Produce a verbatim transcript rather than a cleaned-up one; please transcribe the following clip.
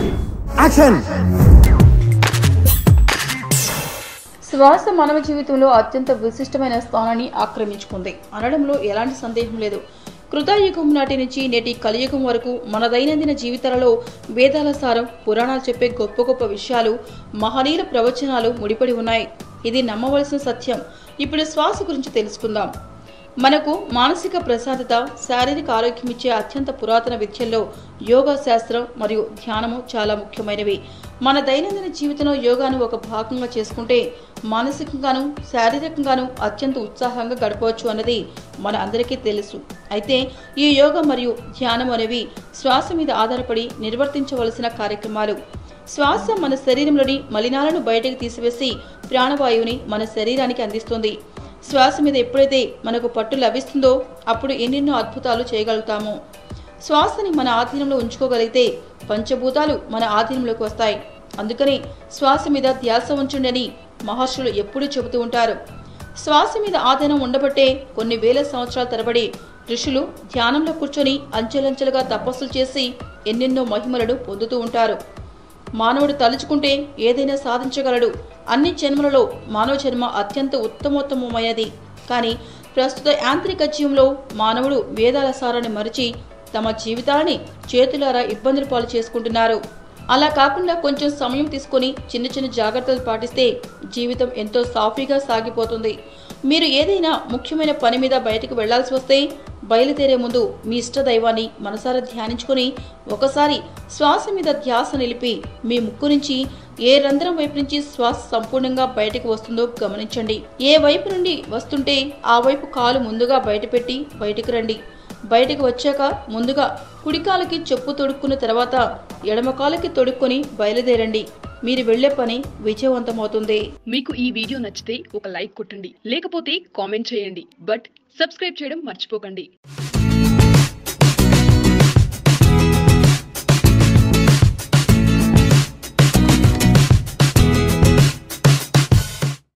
Action. శ్వాస మానవ జీవితంలో అత్యంత విశిష్టమైన స్థానాన్ని ఆక్రమించుకుంది అనడంలో ఎలాంటి సందేహం లేదు. కృతయుగం నాటి నుంచి నేటి కలియుగం వరకు మన దైనందిన జీవితాలలో వేదాల సారం, పురాణాలు చెప్పే గొప్ప గొప్ప విషయాలు, మహనీయుల ప్రవచనాలు ముడిపడి ఉన్నాయి. ఇది నమ్మవలసిన సత్యం. ఇప్పుడు శ్వాస గురించి తెలుసుకుందాం. మనకు మానసిక ప్రశాంతత, శారీరక ఆరోగ్యం ఇచ్చే అత్యంత పురాతన విద్యల్లో యోగా శాస్త్రం మరియు ధ్యానము చాలా ముఖ్యమైనవి. మన దైనందిన జీవితంలో యోగాను ఒక భాగంగా చేసుకుంటే మానసికంగాను శారీరకంగాను అత్యంత ఉత్సాహంగా గడపవచ్చు అన్నది మన అందరికీ తెలుసు. అయితే ఈ యోగా మరియు ధ్యానం అనేవి శ్వాస మీద ఆధారపడి నిర్వర్తించవలసిన కార్యక్రమాలు. శ్వాస మన శరీరంలోని మలినాలను బయటకు తీసివేసి ప్రాణవాయువుని మన శరీరానికి అందిస్తుంది. శ్వాస మీద ఎప్పుడైతే మనకు పట్టు లభిస్తుందో అప్పుడు ఎన్నెన్నో అద్భుతాలు చేయగలుగుతాము. శ్వాసని మన ఆధీనంలో ఉంచుకోగలిగితే పంచభూతాలు మన ఆధీనంలోకి వస్తాయి. అందుకని శ్వాస మీద ధ్యాస ఉంచుండని మహర్షులు ఎప్పుడూ చెబుతూ ఉంటారు. శ్వాస మీద ఆధీనం ఉండబట్టే కొన్ని వేల సంవత్సరాల తరబడి ఋషులు ధ్యానంలో కూర్చొని అంచెలంచెలుగా తపస్సులు చేసి ఎన్నెన్నో మహిమలను పొందుతూ ఉంటారు. మానవుడు తలుచుకుంటే ఏదైనా సాధించగలడు. అన్ని జన్మలలో మానవ జన్మ అత్యంత ఉత్తమోత్తమమైనది. కానీ ప్రస్తుత యాంత్రిక జీవంలో మానవుడు వేదాల సారాన్ని మరిచి తమ జీవితాలని చేతులారా ఇబ్బందులు పాలు చేసుకుంటున్నారు. అలా కాకుండా కొంచెం సమయం తీసుకొని చిన్న చిన్న జాగ్రత్తలు పాటిస్తే జీవితం ఎంతో సాఫీగా సాగిపోతుంది. మీరు ఏదైనా ముఖ్యమైన పని మీద బయటకు వెళ్లాల్సి వస్తే బయలుదేరే ముందు మీ ఇష్ట దైవాన్ని మనసారా ధ్యానించుకుని ఒకసారి శ్వాస మీద ధ్యాస నిలిపి మీ ముక్కు నుంచి ఏ రంధ్రం వైపు నుంచి శ్వాస సంపూర్ణంగా బయటకు వస్తుందో గమనించండి. ఏ వైపు నుండి వస్తుంటే ఆ వైపు కాలు ముందుగా బయటపెట్టి బయటకు రండి. బయటకు వచ్చాక ముందుగా కుడికాలకి చెప్పు తొడుక్కున్న తర్వాత ఎడమ కాలకి తొడుక్కొని బయలుదేరండి. మీరు వెళ్లే పని విజయవంతమవుతుంది. మీకు ఈ వీడియో నచ్చితే ఒక లైక్ కొట్టండి, లేకపోతే కామెంట్ చేయండి. బట్ సబ్స్క్రైబ్ చేయడం మర్చిపోకండి.